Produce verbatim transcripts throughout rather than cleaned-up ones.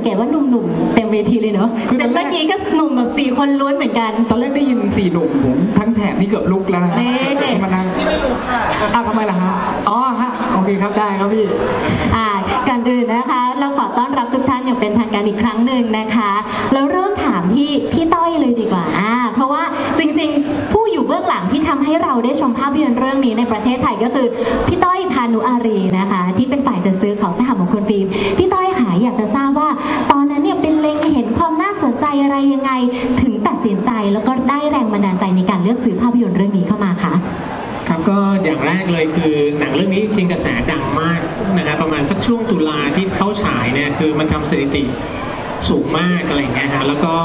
เกตว่าหนุ่มๆเต็มเวทีเลยเนาะเซตเมื่อกี้ก็หนุ่มแบบสี่คนล้วนเหมือนกันตอนแรกได้ยินสี่หนุ่มผมทั้งแถบนี่เกือบลุกแล้วนะฮะมานั่งไม่ลุกค่ะอ้าวทำไมล่ะฮะอ๋อฮะโอเคครับได้ครับพี่อ่าก่อนอื่นนะคะเราขอต้อนรับทุกท่านอย่างเป็นทางการอีกครั้งหนึ่งนะคะแล้วเริ่มถามที่พี่ต้อยเลยดีกว่าอ่าเพราะว่าจริงๆผู้อยู่เบื้องหลังที่ทำให้เราได้ชมภาพยนตร์เรื่องนี้ในประเทศไทยก็คือพี่ต้อยพานุอารีนะคะที่เป็นฝ่ายจัดซื้อของสหมงคลฟิล์มพี่ต้อยค่ะอยากจะทราบว่าตอนนั้นเนี่ยเป็นเล็งเห็นความน่าสนใจอะไรยังไงถึงตัดสินใจแล้วก็ได้แรงบันดาลใจในการเลือกซื้อภาพยนตร์เรื่องนี้เข้ามาคะครับก็อย่างแรกเลยคือหนังเรื่องนี้จริงกระแสดังมากนะฮะประมาณสักช่วงตุลาที่เข้าฉายเนี่ยคือมันทำสถิติสูงมากอะไรอย่างเงี้ยฮะแล้วก็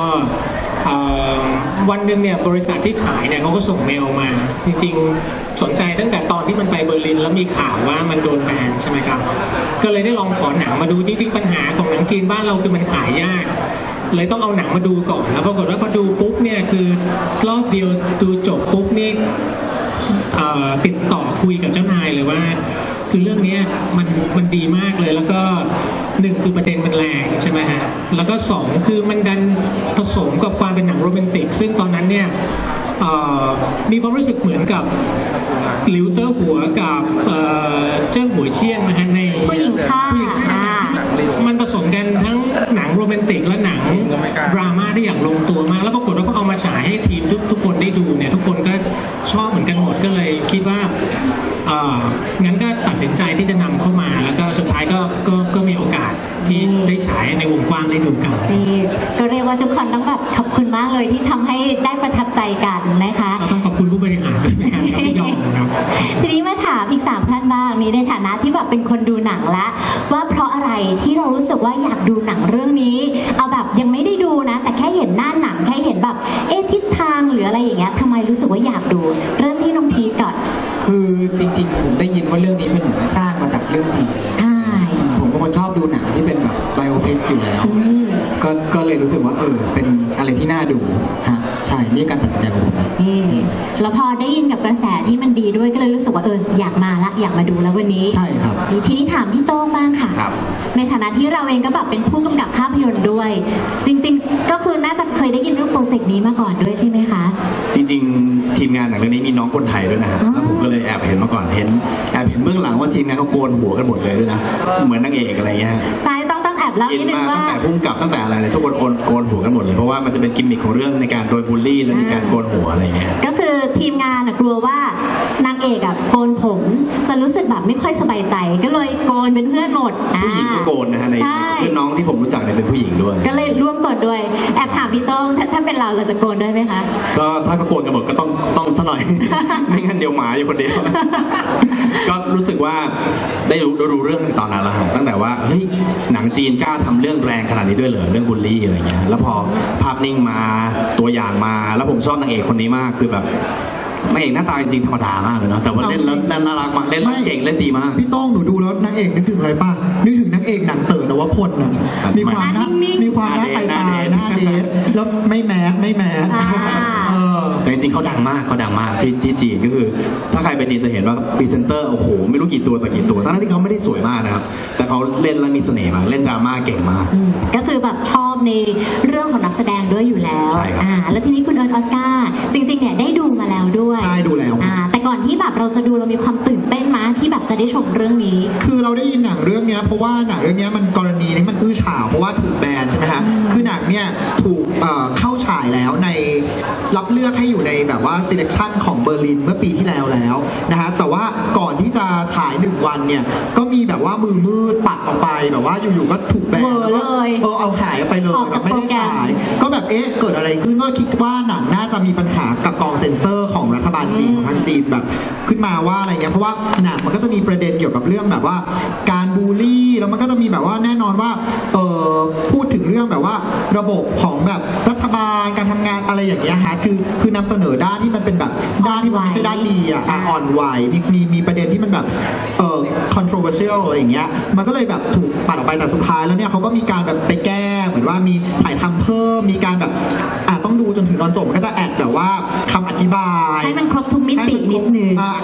วันหนึ่งเนี่ยบริษัทที่ขายเนี่ยเขาก็ส่งเมลมาจริงๆสนใจตั้งแต่ตอนที่มันไปเบอร์ลินแล้วมีข่าวว่ามันโดนแบนใช่ไหมครับก็เลยได้ลองขอหนังมาดูจริงๆปัญหาของหนังจีนบ้านเราคือมันขายยากเลยต้องเอาหนังมาดูก่อนแล้วปรากฏว่าพอดูปุ๊บเนี่ยคือรอบเดียวดูจบปุ๊บนี่ติดต่อคุยกับเจ้านายเลยว่าคือเรื่องนี้มันมันดีมากเลยแล้วก็หนึ่งคือประเด็นมันแรงใช่ไหมฮะแล้วก็สองคือมันดันผสมกับความเป็นหนังโรแมนติกซึ่งตอนนั้นเนี่ยมีความรู้สึกเหมือนกับหลิวเตอร์หัวกับเจิ้งหัวเชี่ยนนะฮะในผู้หญิงค่ะมันผสมกันทั้งหนังโรแมนติกและหนังดราม่าที่อย่างลงตัวมากแล้วปรากฏว่าพอเอามาฉายให้ทีมทุกทุกคนได้ดูเนี่ยทุกคนก็ชอบเหมือนกันหมดก็เลยคิดว่างั้นก็ตัดสินใจที่จะนำเข้ามาแล้วก็สุดท้ายก็ก็ก็มีโอกาสที่ได้ฉายในวงกว้างได้ดูกันก็เรียกว่าทุกคนต้องแบบขอบคุณมากเลยที่ทำให้ได้ประทับใจกันนะคะต้องขอบคุณผู้บริหารด้วยนะครับที่ยอมครับทีนี้มาถามอีกสามท่านบ้างนี้ในฐานะที่แบบเป็นคนดูหนังแล้วว่าเพราะอะไรที่เรารู้สึกว่าอยากดูหนังเรื่องนี้เอาแบบยังไม่ได้ดูนะแต่แค่เห็นหน้าหนังแค่เห็นแบบเอ๊ะทิศทางหรืออะไรอย่างเงี้ยทำไมรู้สึกว่าอยากดูเริ่มที่น้องพีทก่อนคือจริงๆผมได้ยินว่าเรื่องนี้เป็นหนังสร้างมาจากเรื่องจริงใช่ผมเป็นคนชอบดูหนังที่เป็นแบบไบโอพิกอยู่แล้วก็ก็เลยรู้สึกว่าเออเป็นอะไรที่น่าดูฮะใช่นี่การตัดสินใจของผมนี่แล้วพอได้ยินกับกระแสที่มันดีด้วยก็เลยรู้สึกว่าเอออยากมาละอยากมาดูแล้ววันนี้ใช่ครับทีนี้ถามพี่โต้งบ้างค่ะในฐานะที่เราเองก็แบบเป็นผู้กำกับภาพยนตร์ด้วยจริงๆก็คือน่าจะเคยได้ยินเรื่องโปรเจกต์นี้มาก่อนด้วยใช่ไหมคะจริงๆทีมงานหนังเรื่องนี้มีน้องคนไทยด้วยนะฮะแล้วผมก็เลยแอบเห็นมาก่อนเห็นแอบเห็นเบื้องหลังว่าทีมงานเขาโกนหัวกันหมดเลยด้วยนะเหมือนนางเอกอะไรเงี้ยตายต้องต้องแอบเล่านิดนึงว่าตั้งแต่พุ่งกลับตั้งแต่อะไรเลยทุกคนโกนหัวกันหมดเลยเพราะว่ามันจะเป็นกิมมิคของเรื่องในการโดนบูลลี่และมีการโกนหัวอะไรเงี้ยก็คือทีมงานกลัวว่านางเอกอ่ะโกนผมจะรู้สึกแบบไม่ค่อยสบายใจก็เลยโกนเป็นเพื่อนหมดผู้หญิงก็โกนนะฮะในเพื่อนน้องที่ผมรู้จักเนี่ยเป็นผู้หญิงด้วยก็เลยร่วมโกนด้วยแอบถามพี่โต้งถ้าเป็นเราเราจะโกนด้วยไหมคะก็ถ้าก็โกนกันหมดก็ต้องต้องซะหน่อยไม่งั้นเดี๋ยวหมาอยู่คนเดียวก็รู้สึกว่าได้รู้รู้เรื่องตอนนั้นแล้วตั้งแต่ว่าเฮ้ยหนังจีนกล้าทำเรื่องแรงขนาดนี้ด้วยเหรอเรื่องบูลลี่อะไรเงี้ยแล้วพอภาพนิ่งมาตัวอย่างมาแล้วผมชอบนางเอกคนนี้มากคือแบบนางเอกหน้าตาจริงๆธรรมดามากเลยเนาะแต่ว่าเล่นแล้วน่ารักมากเล่นเก่งเล่นดีมากพี่ต้องหนูดูแล้วนางเอกนึกถึงอะไรป่ะนึกถึงนางเอกหนังเต๋อนวพลนะมีความน่ามีความน่าตายตายหน้าเดทแล้วไม่แมสไม่แมสแต่จริงๆเขาดังมากเขาดังมากที่ที่จีนก็คือถ้าใครไปจีนจะเห็นว่าพรีเซนเตอร์โอ้โหไม่รู้กี่ตัวต่อกี่ตัวทั้งที่เขาไม่ได้สวยมากนะครับแต่เขาเล่นแล้วมีเสน่ห์มากเล่นดราม่าเก่งมากก็คือแบบชอบในเรื่องของนักแสดงด้วยอยู่แล้วอ่าแล้วทีนี้คุณเอิร์ธออสการ์จริงๆเนี่ยได้ดูมาแล้วด้วยใช่ดูแล้วอ่าแต่ก่อนที่แบบเราจะดูเรามีความตื่นเต้นมาที่แบบจะได้ชมเรื่องนี้คือเราได้ยินหนังเรื่องนี้เพราะว่าหนังเรื่องนี้มันกรณีนี้มันอื้อฉาวเพราะว่าถูกแบนใช่ไหมฮะคือหนังเนี่ยถูกเข้าฉายแล้วในรับเลือกให้อยู่ในแบบว่า selection ของเบอร์ลินเมื่อปีที่แล้วแล้วนะฮะแต่ว่าก่อนที่จะฉายหนึ่งวันเนี่ยก็มีแบบว่ามือมืดปัดออกไปแบบว่าอยู่ๆก็ถูกแบนแล้วก็เออเอาหายไปเลยแบบไม่ได้ฉายก็แบบเอ๊ะเกิดอะไรขึ้นก็คิดว่าหนังน่าจะมีปัญหากับกองเซ็นเซอร์ของรัฐบาลจีนของทางจีนแบบขึ้นมาว่าอะไรเงี้ยเพราะว่าหนังมันก็จะมีประเด็นเกี่ยวกับเรื่องแบบว่าการบูลลี่แล้วมันก็จะมีแบบว่าแน่นอนว่าเออพูดถึงเรื่องแบบว่าระบบของแบบรัฐบาลการทำงานอะไรอย่างเงี้ยฮะคือคือนำเสนอด้านที่มันเป็นแบบด้านที่มันไม่ใช่ด้านดีอ่ะอ่อนไหวมีมีมีประเด็นที่มันแบบเออ controversial อะไรอย่างเงี้ยมันก็เลยแบบถูกปัดออกไปแต่สุดท้ายแล้วเนี่ยเขาก็มีการแบบไปแก้เหมือนว่ามีถ่ายทำเพิ่มมีการแบบอ่ะต้องดูจนถึงตอนจบมันก็จะแอดแบบว่าคำอธิบายให้มันครบทุกมิตินิดนึงคำอธิบ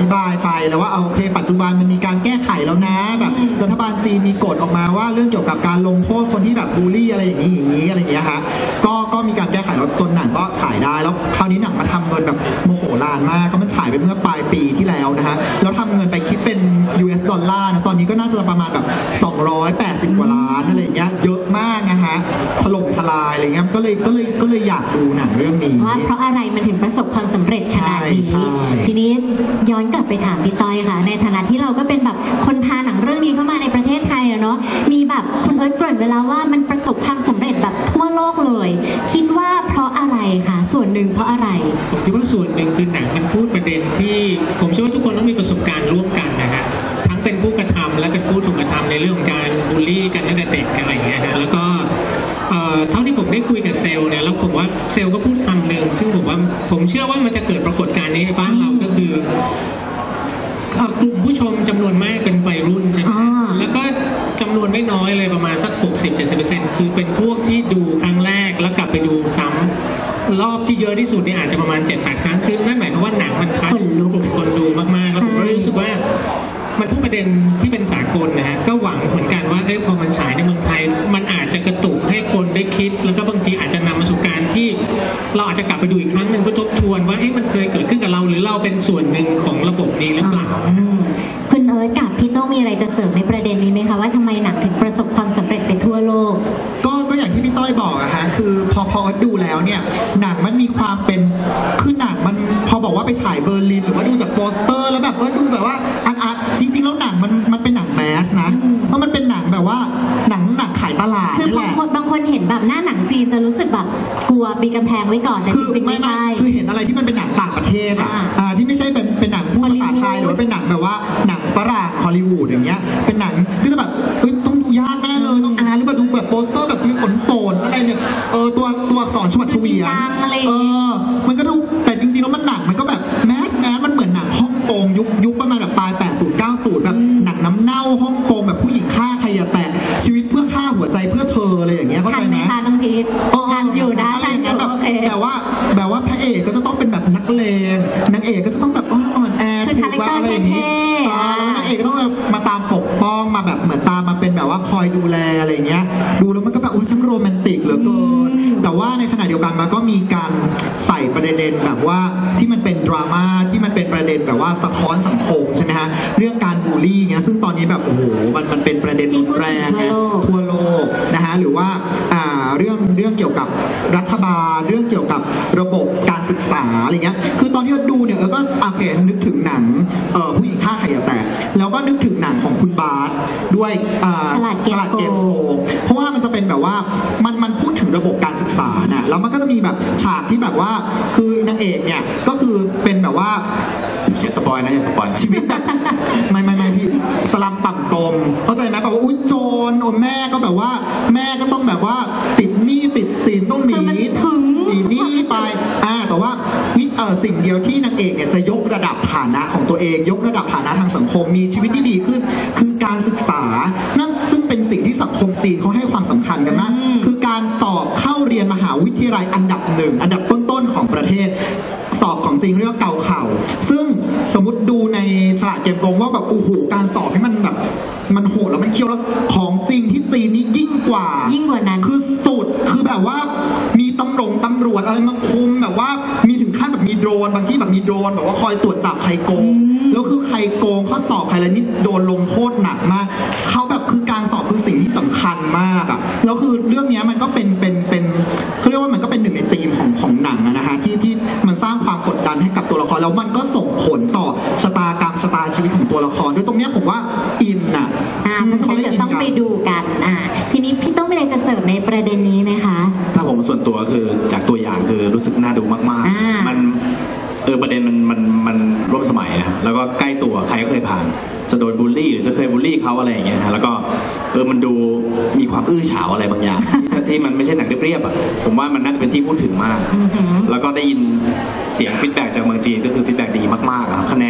บายไปแล้วว่าเอาโอเคปัจจุบันมันมีการแก้ไขแล้วนะแบบรัฐบาลจีนมีกฎออกมาว่าเรื่องเกี่ยวกับการลงโทษคนที่แบบบูลลี่อะไรอย่างนี้อย่างนี้อะไรอย่างเงี้ยฮะก็ก็มีการแก้ไขแล้วจนหนังก็ฉายได้แล้วคราวนี้หนังมาทำเงินแบบโมโหลานมากก็มันฉายไปเมื่อปลายปีที่แล้วนะฮะแล้วทำเงินไปคิดเป็น ยู เอส ดอลลาร์นะตอนนี้ก็น่าจะประมาณแบบสองร้อยแปดสิบกว่าล้านอะไรอย่างเงี้ยเยอะมากนะฮะถล่มทลายอะไรเงี้ยก็เลยก็เลยก็เลยอยากดูหนังเรื่องนี้ว่าเพราะอะไรมันถึงประสบความสำเร็จขนาดนี้ใช่ใช่ทีนี้ย้อนกลับไปถามพี่ต้อยค่ะ ในฐานะที่เราก็เป็นแบบคนพาหนังเรื่องนี้เข้ามาในประเทศไทยอะเนาะมีแบบคุณเอิร์ธเกริ่นเวแลาว่ามันประสบความสำเร็จแบบทั่วโลกเลย คิดว่าเพราะอะไรคะส่วนหนึ่งเพราะอะไรผมคิดว่าส่วนหนึ่งคือหนังมันพูดประเด็นที่ผมเชื่อว่าทุกคนต้องมีประสบการณ์ร่วมกันนะฮะทั้งเป็นผู้กระทำและเป็นผู้ถูกกระทำในเรื่องของการบูลลี่กันตั้งแต่เด็กกันอะไรอย่างเงี้ยฮะแล้วก็เอ่อเท่าที่ผมได้คุยกับเซลล์เนี่ยแล้วผมว่าเซลล์ก็พูดคำหนึ่งซึ่งผมว่าผมเชื่อว่ามันจะเกิดปรากฏการณ์นี้ในบ้านเราก็คือกลุ่มผู้ชมจำนวนมากเป็นวัยรุ่นใช่ไหมอ่าแล้วก็จำนวนไม่น้อยเลยประมาณสัก หกสิบถึงเจ็ดสิบเปอร์เซ็นต์ คือเป็นพวกที่ดูครั้งแรกแล้วกลับไปดูซ้ำรอบที่เยอะที่สุดเนี่ยอาจจะประมาณ เจ็ดแปด ครั้งคือนั่นหมายความว่าหนังมันทัชคนลุกกลุ่มคนดูมากๆแล้วผมก็รู้สึกว่ามันพูดประเด็นที่เป็นสากลนะฮะก็หวังเหมือนกันว่าเอ้ยพอมันฉายในเมืองไทยมันอาจจะกระตุกให้คนได้คิด แล้วก็บางทีอาจจะนำมาสู่การที่เราอาจจะกลับไปดูอีกครั้งหนึ่งเพื่อทบทวนว่าเอ้ยมันเคยเกิดขึ้นกับเราหรือเราเป็นส่วนหนึ่งของระบบนี้หรือเปล่าอืมคุณเอิร์ธกับพี่โต้งมีอะไรจะเสริมในประเด็นนี้ไหมคะว่าทำไมหนังถึงประสบความสำเร็จไปทั่วโลกก็ก็อย่างที่พี่ต้อยบอกอะฮะคือพอพอดูแล้วเนี่ยหนังมันมีความเป็นคือหนังมันพอบอกว่าไปฉายเบอร์ลินหรือว่าดูจากโปสเตอร์แล้วแบบว่าดูแบบว่าอันอันจริงๆแล้วหนังมันมันเป็นหนังแมสนะเพราะมันเป็นหนังแบบว่าหนังหนังขายตลาดคือนี่แหบางละคนบางคนเห็นแบบหน้าหนังจีนจะรู้สึกแบบกลัวมีกำแพงไว้ก่อนแต่คืจริงๆไม่ใช่คือเห็นอะไรที่มันเป็นหนังต่างประเทศอะอ่าอ่าที่ไม่ใช่เป็นเป็นหนังพูดภาษาไทยฮอลลีวูดหรือว่าเป็นหนังแบบว่าหนังฝรั่งฮอลลีวูดอย่างเงี้ยเป็นหนังก็จะแบบเฮ้ยต้องดูยากแน่เลยต้องอ่านหรือว่าดูแบบโปสเตอร์แบบมีขนโฝนอะไรเนี่ยเออตัวตัวอักษรชวัดเฉวียนจริงจังอะไรอย่างเองี้อมันก็ดูแต่จริงๆแล้วมันหนังมันก็แบบแมสแมสมันเหมือนหนังฮ่องกงยุคยุคประมาณแบบปลายแปดสิบ เก้าสิบแบบหนังน้ำเน่าฮ่องกงแบบผู้หญิงฆ่าใครอย่าแตะชีวิตเพื่อฆ่าหัวใจเพื่อเธออะไรอย่างเงี้ยเข้าทัใจนไหไหมมคะน้องพีทเออทันอยู่นะอะไรทัอน ย่างอเงี้ยู่ยแบบโอเคแบบว่าแบบว่าพระเอกก็จะต้องเป็นแบบนักเลงนางเอกก็จะต้องแบบอ่อนๆแอคือถือว่าอะไรอย่างงี้คาแรคเตอร์เท่ๆอ่าแล้วนางเอกก็ต้องมาตามปกป้องมาแบบเหมือนตามมาเป็นแบบว่าคอยดูแลอะไรอย่างเงี้ยดูแล้วมันก็แบบอุ้ยช่างโรแมนติกเหลือเกินแต่ว่าในขณะเดียวกันมันก็มีการใส่ประเด็นแบบว่าที่มันเป็นดราม่าที่มันเป็นประเด็นแบบว่าสะท้อนสังคมใช่ไหมฮะเรื่องการบูลลี่เงี้ยซึ่งตอนนี้แบบโอ้โหมันมันเป็นประเด็นที่พูดแรถึงงไงทั่วโลกทั่วโลกนะฮะหรือว่าอ่าเรื่องเรื่องเกี่ยวกับรัฐบาลเรื่องเกี่ยวกับระบบการศึกษาอะไรเงี้ยคือตอนที่เราดูเนี่ยเออก็โอเคนึกถึงหนังเอ่อผู้หญิงฆ่าใครอย่าแตะแล้วก็นึกถึงหนังของคุณบาสด้วยอ่าฉลาดเกมเกมโกงเพราะว่ามันจะเป็นแบบว่ามันมันพูดถึงระบบการศึกษาน่ะแล้วมันก็จะมีแบบฉากที่แบบว่าคือนางเอกเนี่ยก็คือเป็นแบบว่าอย่าสปอยนะอย่าสปอยชีวิตแบบ ไม่ไม่ไม่พี่สลัมต่ำตมเข้าใจไหมแบบว่าอุ้ยโจรโอ้แม่ก็แบบว่าแม่ก็ต้องแบบว่าติดหนี้ติดสินต้องหนีคือมันถึงหนีหนี้ไปอ่าแต่ว่าวิเออสิ่งเดียวที่นางเอกเนี่ยจะยกระดับฐานะของตัวเอง ยกระดับฐานะทางสังคมมีชีวิตที่ดีขึ้น คือการศึกษานั่นซึ่งเป็นสิ่งที่สังคมจีนเขาให้ความสำคัญกันมากคือการสอบเข้าเรียนมหาวิทยาลัยอันดับหนึ่งอันดับต้นๆของประเทศ สอบของจริงเรียกว่าเกาเข่าซึ่งสมมติดูในฉลาดเกมโกงว่าแบบโอ้โหการสอบให้มันแบบมันโหดแล้วมันเคี้ยวแล้วของจริงที่จีนนี่ยิ่งกว่ายิ่งกว่านั้นคือสุดคือแบบว่ามีตำรวจตำรวจอะไรมาคุมแบบว่ามีถึงขั้นแบบมีโดรนบางที่แบบมีโดรนแบบว่าคอยตรวจจับใครโกงแล้วคือใครโกงข้อสอบใครอะไรนี่โดนลงโทษหนักมากเขาแบบคือการสอบคือสิ่งที่สำคัญมากอ่ะแล้วคือเรื่องนี้มันก็เป็นเป็นเป็นเขาเรียกว่ามันก็เป็นหนึ่งในธีมของของหนังอะนะฮะที่ที่มันสร้างความกดดันให้กับตัวละครแล้วมันก็ส่งผลต่อชะตากรรมชะตาชีวิตของตัวละครด้วยตรงเนี้ยผมว่าอินอ่ะอ่าเพราะฉะนั้นเดี๋ยวต้องไปดูกันอ่าทีนี้พี่ต้องมีอะไรจะเสริมในประเด็นนี้ไหมคะถ้าผมส่วนตัวคือจากตัวอย่างคือรู้สึกน่าดูมากอ่าๆ มันเออประเด็นมันมันมันร่วมสมัยนะแล้วก็ใกล้ตัวใครก็เคยผ่าน จะโดนบูลลี่หรือจะเคยบูลลี่เขาอะไรอย่างเงี้ยฮะแล้วก็เออมันดูมีความอื้อฉาวอะไรบางอย่าง ที่มันไม่ใช่หนังเรียบๆอ่ะผมว่ามันน่าจะเป็นที่พูดถึงมาก แล้วก็ได้ยินเสียงฟีดแบ็กจากเมืองจีนก็คือฟีดแบ็กดีมากๆอะครับคะแนนโอ้โห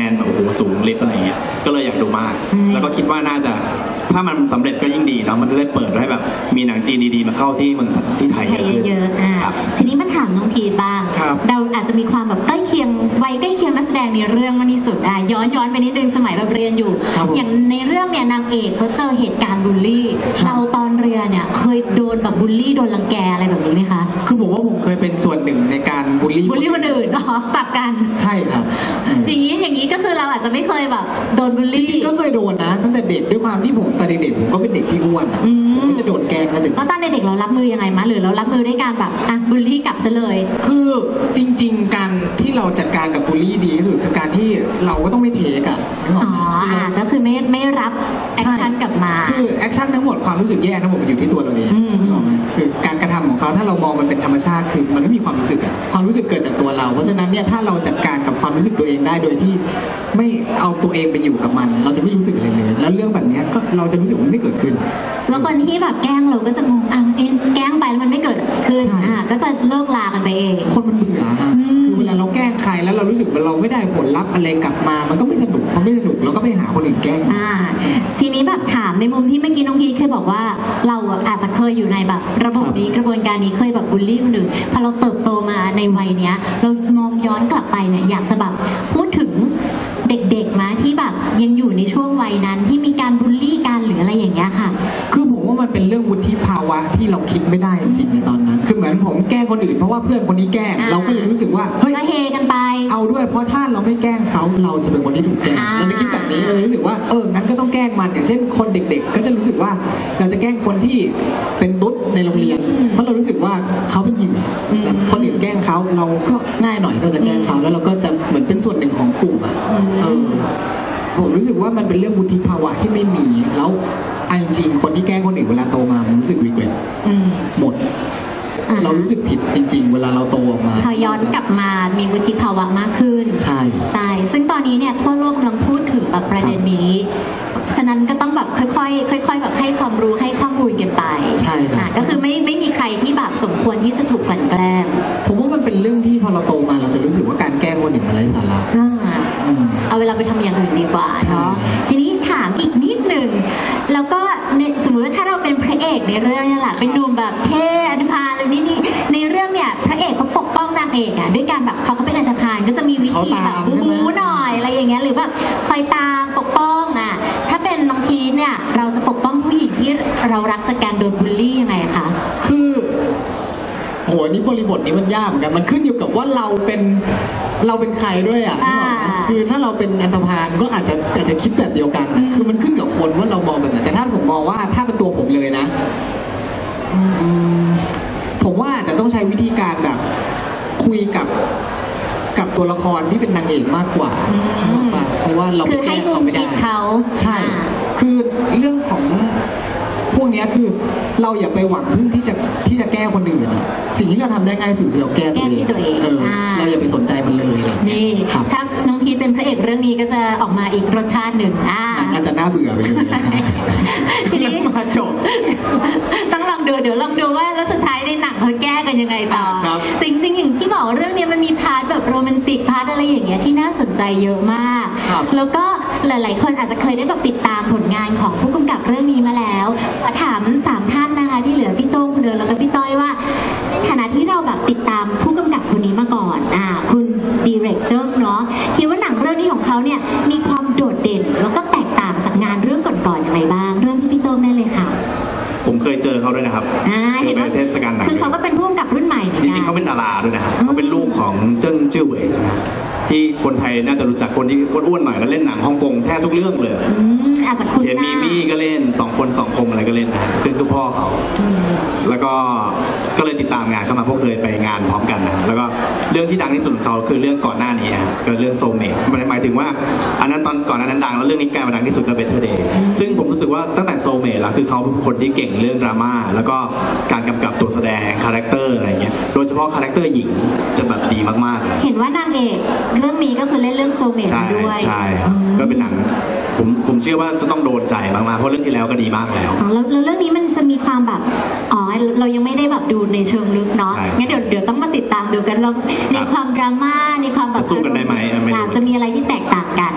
สูงลิฟต์อะไรเงี้ยก็เลยอยากดูมากอืมแล้วก็คิดว่าน่าจะถ้ามันสำเร็จก็ยิ่งดีเนาะมันจะได้เปิดให้แบบมีหนังจีนดีๆมาเข้าที่เมืองที่ไทยไทยเยอะขึ้นเยอะๆอ่าครับทีนี้มาถามน้องพีทบ้างครับเราอาจจะมีความแบบใกล้เคียงวัยใกล้เคียงนักแสดงในเรื่องมากที่สุดอ่ะย้อนย้อนไปนิดนึงสมัยแบบเรียนอยู่ครับผมอย่างในเรื่องเนี่ยนางเอกเขาเจอเหตุการณ์บูลลี่ เราตอนเรียนเนี่ยเคยโดนแบบบูลลี่โดนรังแกอะไรแบบนี้ไหมคะคือผมว่าผมเคยเป็นส่วนหนึ่งในการบูลลี่บูลลี่คนอื่นอ๋อกลับกันใช่ครับอืมอย่างนี้อย่างนี้ก็คือเราอาจจะไม่เคยแบบโดนบูลจลี่ริงๆก็เคยโดนนะตั้งแต่เด็กด้วยความที่ผมตอนเด็กๆผมก็เป็นเด็กที่อ้วนอะอืมผมก็จะโดนแกล้งมาถึงแล้วตอนเด็กๆเรารับมือยังไงมะหรือเรารับมือด้วยการแบบอ่ะบูลลี่กลับซะเลยคือจริง ๆ การที่เราจัดการกับบูลลี่ดีที่สุดคือการที่เราก็ต้องไม่เทกอะนึกออ๋อกอไหมคืออ่ะเราก็คือไม่ไม่รับแอคชั่นกลับมาคือแอคชั่นทั้งหมดความรู้สึกแย่ทั้งหมดมันอยู่ที่ตัวเราเองอืมนึกออกไหมคือการกระทำของเขาถ้าเรามองมันเป็นธรรมชาติคือมันไม่มีความรู้สึกอะความรู้สึกเกิดจากตัวเรา เพราะฉะนั้นเนี่ยถ้าเราจัดการกับความรู้สึกตัวเองได้โดยที่ไม่เอาตัวเองไปอยู่กับมัน เราจะไม่รู้สึกอะไรเลย แล้วเรื่องแบบเนี้ยก็เราจะรู้สึกว่ามันไม่เกิดขึ้นแล้วคนที่แบบแกล้งเราก็จะงงอ้าวเอ็นแกล้งไปแล้วมันไม่เกิดขึ้นใช่อ่าก็จะเลิกลากันไปเองคนมันเบื่อฮะอืมคือเวลาเราแกล้งใครแล้วเรารู้สึกว่าเราไม่ได้ผลลัพธ์อะไรกลับมา มันก็ไม่สนุกพอไม่สนุกเราก็ไปหาคนอื่นแกล้งอ่า ทีนี้แบบถามในมุมที่เมื่อกี้น้องพีทเคยบอกว่า เราอาจจะเคยอยู่ในแบบระบบนี้กระบวนการนี้เคยแบบบูลลี่คนอื่นพอเราเติบโตมาในวัยเนี้ย เรามองย้อนกลับไปเนี่ยอยากจะแบบพูดถึงเด็กๆมาที่แบบยังอยู่ในช่วงวัยนั้นที่มีการบูลลี่กันหรืออะไรอย่างเงี้ยค่ะคือผมว่ามันเป็นเรื่องวุฒิภาวะที่เราคิดไม่ได้จริงๆในตอนนั้น คือเหมือนผมแกล้งคนอื่นเพราะว่าเพื่อนคนนี้แกล้งอ่าเราก็เลยรู้สึกว่าเฮ้ยก็เฮกันไปเอาด้วยเพราะถ้าเราไม่แกล้งเขาเราจะเป็นคนที่ถูกแกล้งอ่าเราจะคิดแบบนี้เออรู้สึกว่าเอองั้นก็ต้องแกล้งมันอย่างเช่นคนเด็ก ๆ ก็จะรู้สึกว่าเราจะแกล้งคนที่เป็นตุ๊ดในโรงเรียน เพราะเรารู้สึกว่าเขาเป็นเหยื่ออมแต่คนอื่นแกล้งเขาเราก็ง่ายหน่อยเราจะแกล้งเขาแล้วเราก็จะเหมือนเป็นส่วนหนึ่งของกลุ่มอ่ะเออผมรู้สึกว่ามันเป็นเรื่องวุฒิภาวะที่ไม่มีแล้วเอาจริงๆคนที่แกล้งคนอื่นเวลาโตมามันรู้สึก regret อืมหมดอ่าเรารู้สึกผิดจริง ๆ เวลาเราโตออกมาพอย้อนกลับมามีวุฒิภาวะมากขึ้นใช่ใช่ ซึ่งตอนนี้เนี่ยทั่วโลกกำลังพูดถึงแบบประเด็นนี้ ฉะนั้นก็ต้องแบบค่อยๆค่อยๆแบบให้ความรู้ให้ข้อมูลกันไปใช่ครับอ่ะก็คือไม่ไม่มีใครที่แบบสมควรที่จะถูกกลั่นแกล้งผมว่ามันเป็นเรื่องที่พอเราโตมาเราจะรู้สึกว่าการแกล้งคนอื่นมันไร้สาระอ่าอืมเอาเวลาไปทำอย่างอื่นดีกว่าเนาะใช่ทีนี้ถามอีกนิดหนึ่ง แล้วก็ในสมมติว่าถ้าเราเป็นพระเอกในเรื่องเนี่ยแหละเป็นหนุ่มแบบเท่อันธพาลอะไรนี่นี่ในเรื่องเนี่ยพระเอกเขาปกป้องนางเอกอะด้วยการแบบเขาเขาเป็นอันธพาลก็จะมีวิธีแบบเขาตามใช่ไหมบู๊หน่อยอะไรอย่างเงี้ยหรือแบบคอยตามปกป้องอะถ้าเป็นน้องพีทเนี่ยเราจะปกป้องผู้หญิงที่เรารักจากการโดนบูลลี่ยังไงคะคือโหนี่บริบทนี้มันยากเหมือนกันมันขึ้นอยู่กับว่าเราเป็นเราเป็นใครด้วยอ่ะอ่าคือถ้าเราเป็นอันธพาลก็อาจจะอาจจะคิดแบบเดียวกัน คือมันขึ้นกับคนว่าเรามองแบบไหนแต่ถ้าผมมองว่าถ้าเป็นตัวผมเลยนะอืมผมว่าอาจจะต้องใช้วิธีการแบบคุยกับกับตัวละครที่เป็นนางเอกมากกว่าเพราะว่าเราคือไปให้แก้มุเขามไม่คิได้ดเขาใช่อ่าคือเรื่องของพวกเนี้ยคือเราอย่าไปหวังพึ่งที่จะที่จะแก้คนอื่นอะสิ่งที่เราทำได้ง่ายสุดคือเราแก้แก้ที่ตัวเองเอออา เราอย่าไปสนใจมันเลยอะไรอย่างเงี้ยนี่ครับถ้าน้องพีทเป็นพระเอกเรื่องนี้ก็จะออกมาอีกรสชาติหนึ่งอ่าอาจจะน่าเบื่อไปเลยทีนี้มาจบต้องลองดูเดี๋ยวลองดูว่าแล้วสุดท้ายในหนังเขาแก้กันยังไงต่ออ่าครับแต่จริงๆอย่างที่บอกเรื่องนี้มันมีพาร์ทแบบโรแมนติกพาร์ทอะไรอย่างเงี้ยที่น่าสนใจเยอะมากครับแล้วก็หลายๆ คนอาจจะเคยได้แบบติดตามผลงานของผู้กำกับเรื่องนี้มาแล้วขอถามสามท่านนะคะที่เหลือพี่โต้งคุณเดินแล้วก็พี่ต้อยว่าในฐานะที่เราแบบติดตามผู้กำกับคนนี้มาก่อนอ่าคุณดีเรกเจอร์เนาะคิดว่าหนังเรื่องนี้ของเขาเนี่ยมีความโดดเด่น แล้วก็แตกต่างจากงานเรื่องก่อนๆยังไงบ้างเริ่มที่พี่โต้งได้เลยค่ะผมเคยเจอเขาด้วยนะครับอ่าเห็นไปว่าเทศกาลหนังคือเขาก็เป็นผู้กำกับรุ่นใหม่เหมือนจกันริงๆเขาเป็นดาราด้วยนะครับอืมเขาเป็นลูกของเจิ้งจื้อเหวยนะที่คนไทยน่าจะรู้จักคนที่อ้วนๆหน่อยแล้วเล่นหนังฮ่องกงแทบทุกเรื่องเลยอืมอาจจะคุ้นเทียนหมีน้ามี่ก็เล่นสองคนสองคมอะไรก็เล่นนะคือคือพ่อเขาอืมแล้วก็ก็เลยติดตามงานเข้ามาเพราะเคยไปงานพร้อมกันนะแล้วก็เรื่องที่ดังที่สุดของเขาคือเรื่องก่อนหน้านี้ฮะก็เรื่องโซเมทหมายถึงว่าอันนั้นตอนก่อนหน้านั้นดังแล้วเรื่องนี้กลายมาดังที่สุดก็เป็นเทอร์เดย์ซึ่งผมรู้สึกว่าตั้งแต่โซเมทแล้วคือเขาเป็นคนที่เก่งเรื่องดราม่าแล้วก็การกำกับตัวแสดงคาแรคเตอร์อะไรเงี้ยโดยเฉพาะคาแรคเตอร์หญิงจะแบบดีมากๆเลยเห็นว่านางเอกเรื่องนี้ก็คือเล่นเรื่องโซเมทใช่ด้วยใช่ครับอืมก็เป็นหนังผมผมเชื่อว่าจะต้องโดนใจมากๆเพราะเรื่องที่แล้วก็ดีมากแล้วอ๋อแล้วแล้วเรื่องนี้มันจะมีความแบบอ๋อเรายังไม่ได้แบบดูในเชิงลึกเนาะใช่งั้นเดี๋ยวเดี๋ยวต้องมาติดตามดูกันเราในความดราม่าในความแบบจะสู้กันได้ไหมไม่รู้อ่าจะมีอะไรที่แตกต่างกัน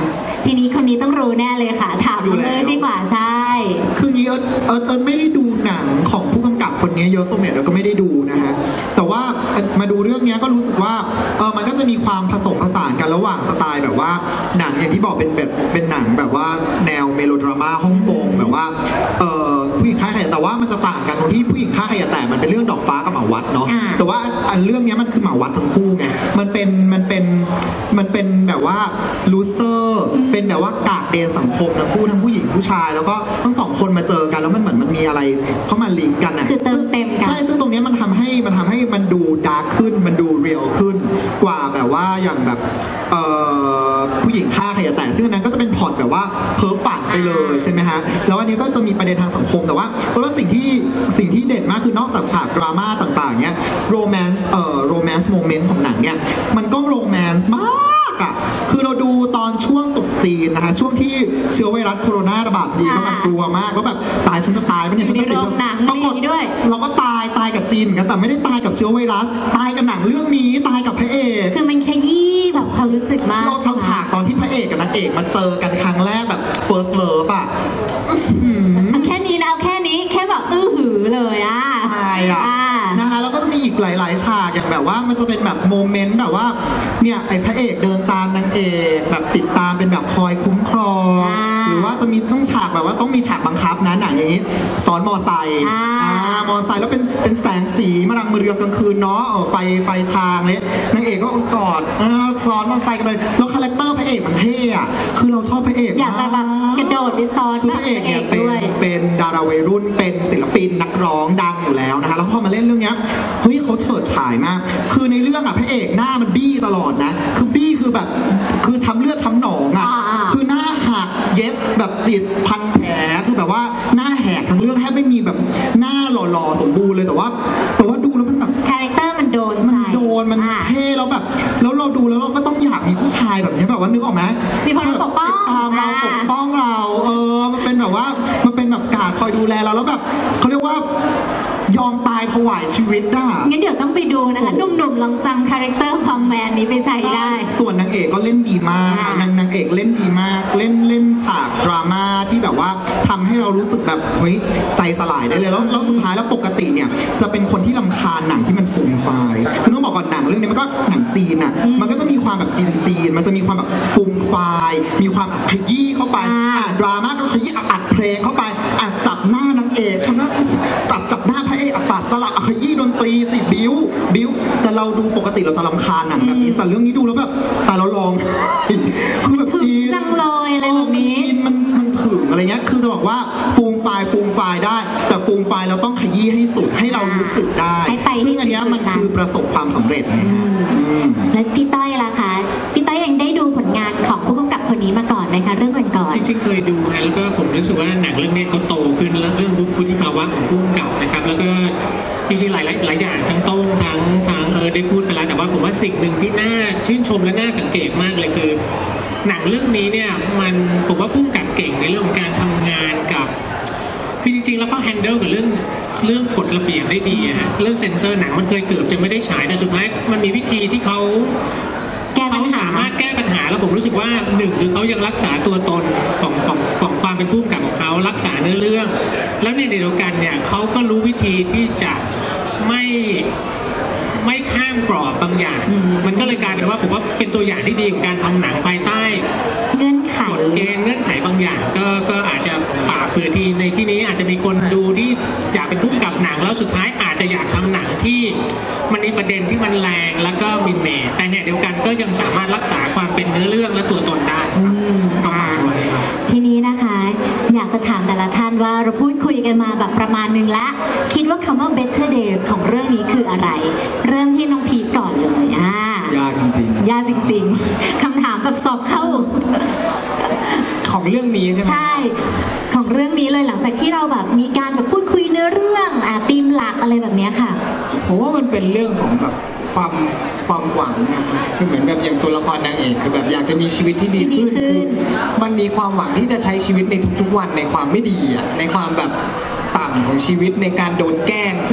ทีนี้คนนี้ต้องรู้แน่เลยค่ะ ถามน้องเอิร์ธดีกว่าใช่คืองี้เอิร์ธเอิร์ธเอิร์ธไม่ได้ดูหนังของผู้กำกับคนนี้เยอะสมเด็จเราก็ไม่ได้ดูนะฮะแต่ว่ามาดูเรื่องนี้ก็รู้สึกว่าเออมันก็จะมีความผสมผสานกันระหว่างสไตล์แบบว่าหนังอย่างที่บอกเป็นแบบเป็นหนังแบบว่าแนวเมโลดราม่าฮ่องกงแบบว่าเออผู้หญิงฆ่าใครแต่ว่ามันจะต่างกันตรงที่ผู้หญิงฆ่าใครแต่มันเป็นเรื่องดอกฟ้ากับหมาวัดเนาะอ่าแต่ว่าอันเรื่องนี้มันคือหมาวัดทั้งคู่ไงมันเป็นมันเป็นมันเป็นแบบว่าลูเซอร์เป็นแบบว่ากากเดนสังคมทั้งคู่ทั้งผู้หญิงผู้ชายแล้วก็ทั้งสองคนมาเจอกันแล้วมันเหมือนมันมีอะไรเข้ามาลิงก์กันอ่ะคือเติมเต็มกันใช่ซึ่งตรงเนี้ยมันทำให้มันทำให้มันดูดาร์กขึ้นมันดูเรียลขึ้นกว่าแบบว่าอย่างแบบเอ่อผู้หญิงฆ่าใครแต่ซึ่งอันนั้นก็จะเป็นพล็อตแบบว่าเพ้อฝันไปเลยใช่ไหมฮะแล้วอันนี้ก็จะมีประเด็นทางสังคมแต่ว่าเพราะว่าสิ่งที่สิ่งที่เด่นมากคือนอกจากฉากดราม่าต่างๆเนี้ยโรแมนส์เอ่อโรแมนส์โมเมนต์ของหนังเนี่ยมันก็โรแมนส์มากอะคือเราดูตอนช่วงตรุษจีนนะคะช่วงที่เชื้อไวรัสโคโรนาระบาดดีก็แบบกลัวมากว่าแบบตายฉันจะตายไหมเนี่ยฉันจะติดมีโรงหนังปรากฏมีด้วยเราก็ตายตายกับจีนเหมือนกันแต่ไม่ได้ตายกับเชื้อไวรัสตายกับหนังเรื่องนี้ตายกับพระเอกคือมันขยี้แบบความรู้สึกมากเราใช่เอาไหมฉากตอนที่พระเอกกับนางเอกมาเจอกันครั้งแรกแบบ first love อ่ะอื้อหือเอาแค่นี้นะเอาแค่นี้แค่แบบอื้อหือเลยอ่ะตายอ่ะอ่านะคะแล้วก็จะมีอีกหลาย ๆ ฉากอย่างแบบว่ามันจะเป็นแบบโมเมนต์แบบว่าเนี่ยไอ้พระเอกเดินตามนางเอกแบบติดตามเป็นแบบคอยคุ้มครองอ่าหรือว่าจะมีต้องฉากแบบว่าต้องมีฉากบังคับนะหนังอย่างนี้ซ้อนมอไซค์อ่าอ่ามอไซค์แล้วเป็นเป็นแสงสีมารังมเรืองกลางคืนเนาะเออไฟไฟทางเลยนางเอกก็กอดอ่าซ้อนมอไซค์กันเลยแล้วคาแรคเตอร์พระเอกมันเท่อะคือเราชอบพระเอกอยากจะแบบกระโดดไปซ้อนคือแบพบระเอกเนี่ยพเป็นด้วยเป็นดาราวัยรุ่นเป็นศิลปินนักร้องดังอยู่แล้วนะคะแล้วพอมาเล่นเรื่องเนี้ยเฮ้ยเขาเฉิดฉายมาก คือในเรื่องอะพระเอกหน้ามันบี้ตลอดนะ คือบี้คือแบบคือช้ำเลือดช้ำหนองอะอ่าๆคือหน้าหักเย็บแบบติดพันแผลคือแบบว่าหน้าแหกทั้งเรื่องแทบไม่มีแบบหน้าหล่อๆสมบูรณ์เลยแต่ว่าแต่ว่าดูแล้วมันแบบคาแรคเตอร์มันโดนมัใจนโดนมันอ่ะเท่แล้วแบบแล้วเราดูแล้วเราก็ต้องอยากมีผู้ชายแบบนี้แบบว่านึกออกไหมมีคนมาปกป้องติดตามเราอ่าปกป้องเราเออมันเป็นแบบว่ามันเป็นแบบการคอยดูแลเราแล้วแบบเขาเรียกว่ายอมตายถวายชีวิตน่ะงั้นเดี๋ยวต้องไปดูนะคะหนุ่มๆลองจำคาแรคเตอร์ความแมนนี้ไปใช้ได้ส่วนนางเอกก็เล่นดีมากอ่านนางนางเอกเล่นดีมากเล่นเล่นฉากดราม่าที่แบบว่าทำให้เรารู้สึกแบบเฮ้ยใจสลายได้เลยแล้วแล้วสุดท้ายแล้วปกติเนี่ยจะเป็นคนที่รำคาญหนังที่มันฟูมไฟายคือต้องบอกก่อนหนังเรื่องนี้มันก็หนังจีนอ่ะมันก็จะมีความแบบจีนจีนๆมันจะมีความแบบฟูมไฟายมีความแบบขยี้เข้าไปอ่าอ่ะดราม่าก็ขยี้อ่ะอัดเพลงเข้าไปอ่ะจับหน้านางเอกทำหน้าจับจับหน้าพระเอกอ่ะตัดสลับอ่ะขยี้ดนตรีสิบิ้วบิ้วแต่เราดูปกติเราจะรำคาญหนังแบบนี้แต่เรื่องนี้ดูแล้วแบบตายแล้วลอง คือแบบถึงอินจังเลยอะไรแบบนี้อินมันมันถึงอะไรเงี้ยคือจะบอกว่าฟูมไฟล์ฟูมไฟล์ได้ แต่ฟูมไฟล์เราต้องขยี้ให้สุดให้เรารู้สึกได้ให้ไปให้ซึ่งอันเนี้ยถึงจุดมันนั้นคือประสบความสำเร็จนะฮะอืมแล้วพี่ต้อยล่ะคะพี่ต้อยยังได้ดูผลงานของผู้กำกับคนนี้มาก่อนไหมคะเรื่องก่อนจริงๆเคยดูฮะแล้วก็ผมรู้สึกว่าหนังเรื่องนี้เขาโตขึ้นแล้วเรื่องวุฒิภาวะของผู้กำกับนะครับ แล้วก็จริงๆหลายๆหลายอย่างทั้งโต้งทั้งทั้งเออได้พูดไปแล้วแต่ว่าผมว่าสิ่งหนึ่งที่น่าชื่นชมและน่าสังเกตมากเลยคือ หนังเรื่องนี้เนี่ยมันผมว่าผู้กำกับเก่งในเรื่องของการทำงานกับคือจริงๆแล้วก็แฮนเดิลกับเรื่องเรื่องกฎระเบียบได้ดีอะฮะเรื่องเซ็นเซอร์หนังมันเคยเกือบจะไม่ได้ฉายแต่สุดท้ายมันมีวิธีที่เขาๆ แก้ปัเขาญหาสามารถแก้ปัญหาแล้วผมรู้สึกว่าหนึ่งคือเขายังรักษาตัวตนของของของความเป็นผู้กำกับของเขารักษาเนื้อเรื่อง แล้วในเดียวกันเนี่ยเขาก็รู้วิธีที่จะไม่ไม่ข้ามกรอบบางอย่าง มันก็เลยกลายเป็นว่าผมว่าเป็นตัวอย่างที่ดีของการทำหนังภายใต้เงื่อนไขกฎเกณฑ์เงื่อนไขบางอย่าง ก็ก็อาจจะฝากเผื่อที่ในที่นี้อาจจะมีคนดูที่อยากเป็นผู้กำกับหนังแล้วสุดท้ายอาจจะอยากทำหนังที่มันมีประเด็นที่มันแรงแล้วก็มินเมย์แต่เนี่ยเดียวกันก็ยังสามารถรักษาความเป็นเนื้อเรื่องและตัวตนได้ก็ฝากไว้ครับทีนี้นะคะ อยากจะถามแต่ละท่านว่าเราพูดคุยกันมาแบบประมาณนึงละคิดว่าคำว่า better days ของเรื่องนี้คืออะไร เริ่มที่น้องพีทก่อนเลยอ่ายากจริงยากจริงๆคำถามแบบสอบเข้าๆของเรื่องนี้ใช่ไหมใช่ ของเรื่องนี้เลยหลังจากที่เราแบบมีการแบบพูดคุยเนื้อเรื่องอ่าธีมหลักอะไรแบบเนี้ยค่ะผมว่ามันเป็นเรื่องของแบบความความหวังนะคือเหมือนแบบอย่างตัวละครนางเอกคือแบบอยากจะมีชีวิตที่ดีที่ดีขึ้นขึ้นคือมันมีความหวังที่จะใช้ชีวิตในทุกๆวันในความไม่ดีอ่ะในความแบบต่ำของชีวิตในการโดนแกล้งเพื่อที่เพราะว่า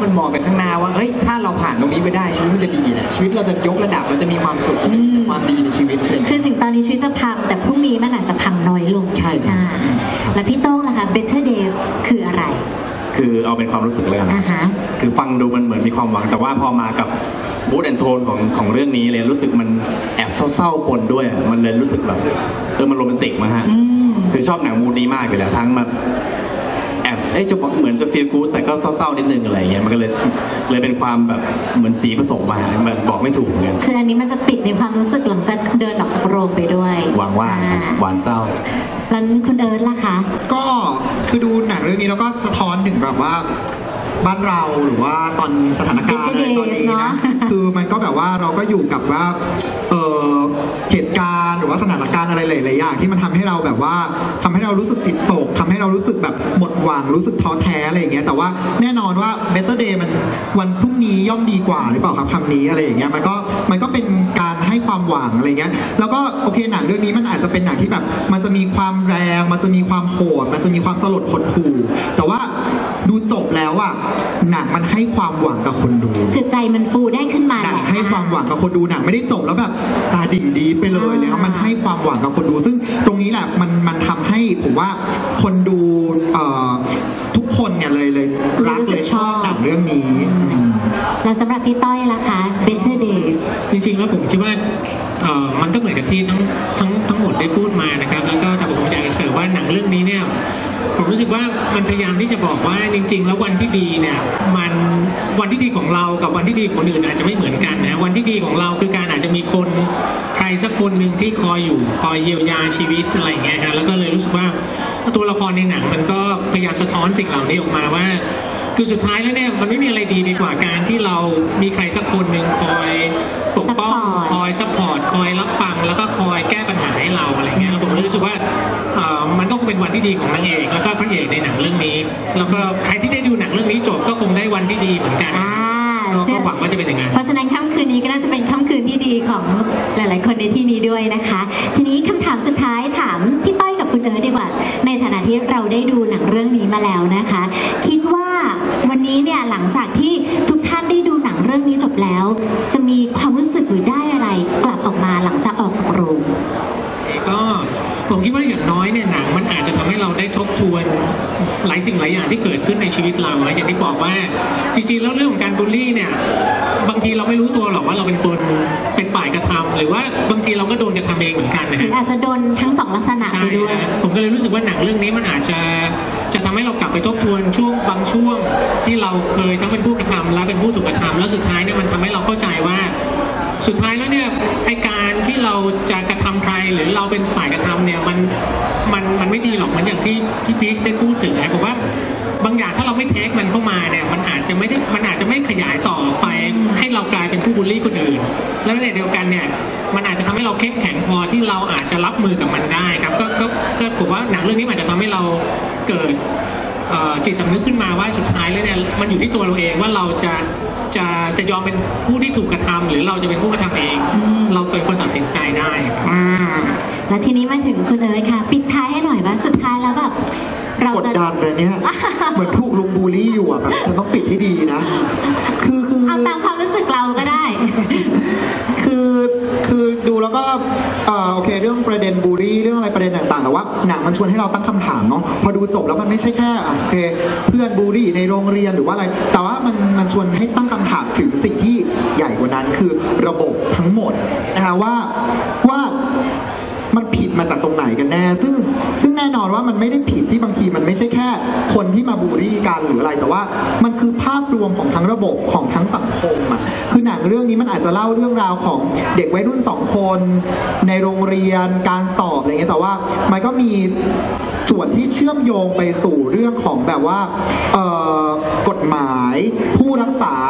มันมองไปข้างหน้าว่าเฮ้ยถ้าเราผ่านตรงนี้ไปได้ชีวิตมันจะดีนะชีวิตเราจะยกระดับเราจะมีความสุขเราจะมีแต่ความดีในชีวิตเลยคือถึงตอนนี้ชีวิตจะพังแต่พรุ่งนี้มันอาจจะพังน้อยลงใช่ครับอ่าแล้วพี่โต้งล่ะคะ Better Days คืออะไรคือเอาเป็นความรู้สึกเลยนะอ่าฮะคือฟังดูมันเหมือนมีความหวังแต่ว่าพอมากับบู๊ดแอนโทนของของเรื่องนี้เลยรู้สึกมันแอบเศร้าๆปนด้วยมันเลยรู้สึกแบบเออมันโรแมนติกมากฮะคือชอบหนังมูดนี้มากอยู่แล้วทั้งแบบแอบเอ้ยจะบอกเหมือนจะฟีลกู๊ดแต่ก็เศร้าๆนิดนึงอะไรเงี้ยมันก็เลยเลยเป็นความแบบเหมือนสีผสมมามันบอกไม่ถูกเหมือนกันคืออันนี้มันจะปิดในความรู้สึกหลังจากเดินออกจากโรงไปด้วยหวังว่าอ่หวานเศร้าแล้วคุณเอิร์ธล่ะคะก็คือดูหนังเรื่องนี้แล้วก็สะท้อนถึงแบบว่าบ้านเราหรือว่าตอนสถานการณ์อะไรตอนนี้เนนะอะคือมันก็แบบว่าเราก็อยู่กับว่าเออเหตุการณ์หรือว่าสถานการณ์อะไรหลายๆอย่างที่มันทำให้เราแบบว่าทำให้เรารู้สึกจิตตกทำให้เรารู้สึกแบบหมดหวังรู้สึกท้อแท้อะไรอย่างเงี้ยแต่ว่าแน่นอนว่า Better Day มันวันพรุ่งนี้ย่อมดีกว่าหรือเปล่าครับคำนี้อะไรอย่างเงี้ยมันก็มันก็เป็นการให้ความหวังอะไรเงี้ยแล้วก็โอเคหนังเรื่องนี้มันอาจจะเป็นหนังที่แบบมันจะมีความแรงมันจะมีความโหดมันจะมีความสลดหดหู่แต่ว่าดูจบแล้วอะหนังมันให้ความหวังกับคนดูคือใจมันฟูได้ขึ้นมาหนังแหละให้ความหวังกับคนดูหนังไม่ได้จบแล้วแบบตาดิ่งดีไปเลยแล้วมันให้ความหวังกับคนดู ซึ่งตรงนี้แหละมันมันทำให้ผมว่าคนดูเอ่อทุกคนเนี่ยเลยเลยรักเลยชอบหนังเรื่องนี้อืมแล้วสำหรับพี่ต้อยล่ะคะ Better Days จริงๆแล้วผมคิดว่าเอ่อมันก็เหมือนกับที่ทั้งทั้งทั้งหมดได้พูดมานะครับแล้วก็แต่ผมอยากจะเสริมว่าหนังเรื่องนี้เนี่ยผมรู้สึกว่ามันพยายามที่จะบอกว่าจริง ๆ แล้ววันที่ดีเนี่ยมันวันที่ดีของเรากับวันที่ดีของคนอื่นอาจจะไม่เหมือนกันนะวันที่ดีของเราคือการอาจจะมีคนใครสักคนหนึ่งที่คอยอยู่คอยเยียวยาชีวิตอะไรอย่างเงี้ยฮะแล้วก็เลยรู้สึกว่าตัวละครในหนังมันก็พยายามสะท้อนสิ่งเหล่านี้ออกมาว่า คือสุดท้ายแล้วเนี่ยมันไม่มีอะไรดีไปกว่าการที่เรามีใครสักคนหนึ่งคอยปกป้อง Support คอยซัพพอร์ตคอยรับฟังแล้วก็คอยแก้ปัญหาให้เราอะไรเงี้ยแล้วผมเลยรู้สึกว่าเอ่อมันก็คงเป็นวันที่ดีของนางเอกแล้วก็พระเอกในหนังเรื่องนี้ แล้วก็ใครที่ได้ดูหนังเรื่องนี้จบก็คงได้วันที่ดีเหมือนกันอ่าก็เชื่อหวังว่าจะเป็นอย่างนั้นเพราะฉะนั้นค่ำคืนนี้ก็น่าจะเป็นค่ำคืนที่ดีของหลาย ๆ คนในที่นี้ด้วยนะคะ ทีนี้คำถามสุดท้ายถามพี่ต้อยกับคุณเอิร์ธดีกว่า ในฐานะที่เราได้ดูหนังเรื่องนี้มาแล้วนะคะ คิดว่าวันนี้เนี่ยหลังจากที่ทุกท่านได้ดูหนังเรื่องนี้จบแล้ว จะมีความรู้สึกหรือได้อะไรกลับออกมาหลังจากออกจากโรงก็ผมคิดว่าอย่างน้อยเนี่ยหนังมันอาจจะทำให้เราได้ทบทวนหลายสิ่งหลายอย่างที่เกิดขึ้นในชีวิตเราอย่างที่บอกว่าจริงๆแล้วเรื่องของการบูลลี่เนี่ยบางทีเราไม่รู้ตัวหรอกว่าเราเป็นคนเป็นฝ่ายกระทำหรือว่าบางทีเราก็โดนกระทำเองเหมือนกันนะหรืฮะออาจจะโดนทั้งสองลักษณะใช่ไปด้วยฮะผมก็เลยรู้สึกว่าหนังเรื่องนี้มันอาจจะจะทำให้เรากลับไปทบทวนช่วงบางช่วงที่เราเคยทั้งเป็นผู้กระทำและเป็นผู้ถูกกระทำแล้วสุดท้ายเนี่ยมันทำให้เราเข้าใจว่า สุดท้ายแล้วเนี่ยไอการที่เราจะกระทำใครหรือเราเป็นฝ่ายกระทำเนี่ยมันมันมันไม่ดีหรอกเหมือนอย่างที่ที่พีชได้พูดถึงนะผมว่าบางอย่างถ้าเราไม่เทคมันเข้ามาเนี่ยมันอาจจะไม่ได้มันอาจจะไม่ขยายต่อไปให้เรากลายเป็นผู้บูลลี่คนอื่น แล้วในเดียวกันเนี่ยมันอาจจะทำให้เราเข้มแข็งพอที่เราอาจจะรับมือกับมันได้ครับก็ก็ก็ผมว่าหนังเรื่องนี้มันอาจจะทำให้เราเกิดเอ่อจิตสำนึกขึ้นมาว่าสุดท้ายแล้วเนี่ยมันอยู่ที่ตัวเราเองว่าเราจะจะจะยอมเป็นผู้ที่ถูกกระทำหรือเราจะเป็นผู้กระทำเอง เราเป็นคนตัดสินใจได้ครับอ่า แล้วทีนี้มาถึงคุณเอิร์ธค่ะ ปิดท้ายให้หน่อยว่าสุดท้ายแล้วแบบเรากดจะดันเลยเนี่ย เหมือนถูกลุงบูลลี่อยู่อ่ะแบบฉันต้องปิดให้ดีนะ คือคือเอาตามความรู้สึกเราก็ได้คือคือดูแล้วก็เอ่อโอเคเรื่องประเด็นบูลลี่เรื่องอะไรประเด็นต่างๆแต่ว่าหนังมันชวนให้เราตั้งคำถามเนาะพอดูจบแล้วมันไม่ใช่แค่อ่ะโอเคเพื่อนบูลลี่ในโรงเรียนหรือว่าอะไร แต่ว่ามันมันชวนให้ตั้งคำถามถึงสิ่งที่ใหญ่กว่านั้นคือระบบทั้งหมดนะคะว่าว่ามันผิดมาจากตรงไหนกันแน่ซึ่งซึ่งแน่นอนว่ามันไม่ได้ผิดที่บางทีมันไม่ใช่แค่คนที่มาบูลลี่กันหรืออะไรแต่ว่ามันคือภาพรวมของทั้งระบบของทั้งสังคมอ่ะคือหนังเรื่องนี้มันอาจจะเล่าเรื่องราวของเด็กวัยรุ่นสองคนในโรงเรียนการสอบอะไรเงี้ยแต่ว่ามันก็มีส่วนที่เชื่อมโยงไปสู่เรื่องของแบบว่าเอ่อกฎหมายผู้รักษา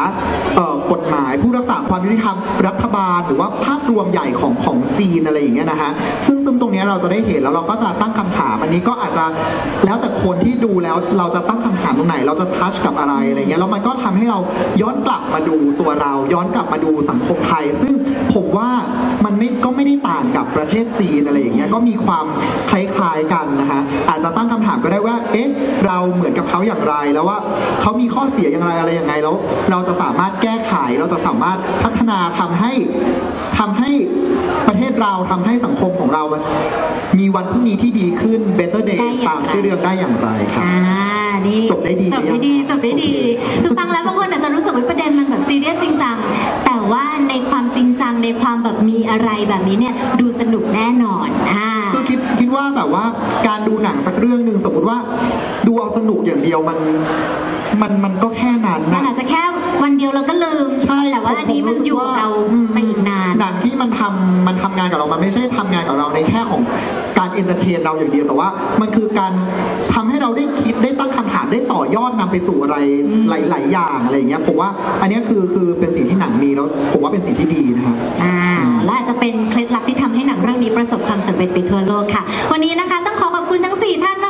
เอ่อกฎหมายผู้รักษาความยุติธรรมรัฐบาลหรือว่าภาพรวมใหญ่ของของจีนอะไรอย่างเงี้ยนะฮะซึ่งซึ่งตรงเนี้ยเราจะได้เห็นแล้วเราก็จะตั้งคำถามอันนี้ก็อาจจะแล้วแต่คนที่ดูแล้วเราจะตั้งคำถามตรงไหน เราจะทัชกับอะไรอะไรเงี้ยแล้วมันก็ทำให้เราย้อนกลับมาดูตัวเราย้อนกลับมาดูสังคมไทย ซึ่งผมว่ามันไม่ก็ไม่ได้ต่างกับประเทศจีนอะไรอย่างเงี้ยก็มีความคล้ายๆกันนะฮะอาจจะตั้งคำถามก็ได้ว่าเอ๊ะเราเหมือนกับเขาอย่างไรแล้วว่าเขามีข้อเสียอย่างไรอะไรยังไงแล้วเราจะสามารถแก้ไขเราจะสามารถพัฒนาทำให้ทำให้ประเทศเราทำให้สังคมของเรามันมีวันพรุ่งนี้ที่ดีขึ้น better ได้ days อย่างไรตามชื่อเรื่องได้อย่างไรครับอ่านี่จบได้ดีจบได้ดีจบได้ดีคือฟังแล้วบางคนอาจจะรู้สึกว่าประเด็นมันแบบซีเรียสจริงจังแต่ว่าในความจริงจังในความแบบมีอะไรแบบนี้เนี่ยดูสนุกแน่นอนอ่าคือคิดคิดว่าแบบว่าการดูหนังสักเรื่องหนึ่งสมมติว่าดูเอาสนุกอย่างเดียวมันมันมันก็แค่นั้นมันนะอาจจะแค่วันเดียวเราก็ลืมใช่แต่ว่าอันนี้มันอยู่กับเราอืมไปอีกนานหนังที่มันทำมันทำงานกับเรา มันไม่ใช่ทำงานกับเราในแค่ของการเอนเตอร์เทนเราอย่างเดียวแต่ว่ามันคือการทำให้เราได้คิดได้ตั้งคำถามได้ต่อยอดนำไปสู่อะไรหลาย ๆ อย่างอะไรอย่างเงี้ยผมว่าอันเนี้ยคือคือเป็นสิ่งที่หนังมีแล้วผมว่าเป็นสิ่งที่ดีนะครับอ่าและอาจจะเป็นเคล็ดลับที่ทำให้หนังเรื่องนี้ประสบความสำเร็จไปทั่วโลกค่ะ วันนี้นะคะต้องขอขอบคุณทั้งสี่ท่าน